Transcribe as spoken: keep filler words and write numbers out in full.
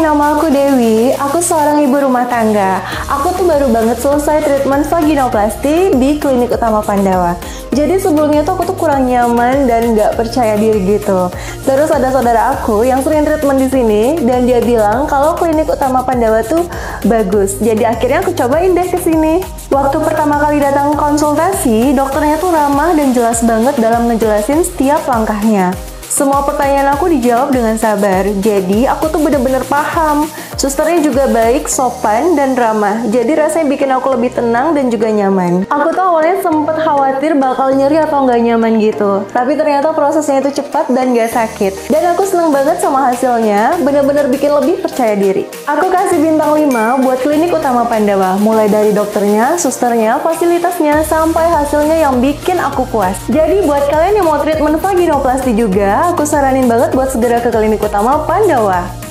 nama aku Dewi. Aku seorang ibu rumah tangga. Aku tuh baru banget selesai treatment vaginoplasty di Klinik Utama Pandawa. Jadi sebelumnya tuh aku tuh kurang nyaman dan nggak percaya diri gitu. Terus ada saudara aku yang sering treatment di sini dan dia bilang kalau Klinik Utama Pandawa tuh bagus. Jadi akhirnya aku cobain deh ke sini. Waktu pertama kali datang konsultasi, dokternya tuh ramah dan jelas banget dalam ngejelasin setiap langkahnya. Semua pertanyaan aku dijawab dengan sabar, jadi aku tuh bener-bener paham. Susternya juga baik, sopan, dan ramah, jadi rasanya bikin aku lebih tenang dan juga nyaman. Aku tuh awalnya sempet khawatir bakal nyeri atau nggak nyaman gitu, tapi ternyata prosesnya itu cepat dan nggak sakit. Dan aku seneng banget sama hasilnya, bener-bener bikin lebih percaya diri. Aku kasih bintang lima buat Klinik Utama Pandawa, mulai dari dokternya, susternya, fasilitasnya, sampai hasilnya yang bikin aku puas. Jadi buat kalian yang mau treatment vaginoplasty juga, aku saranin banget buat segera ke Klinik Utama Pandawa.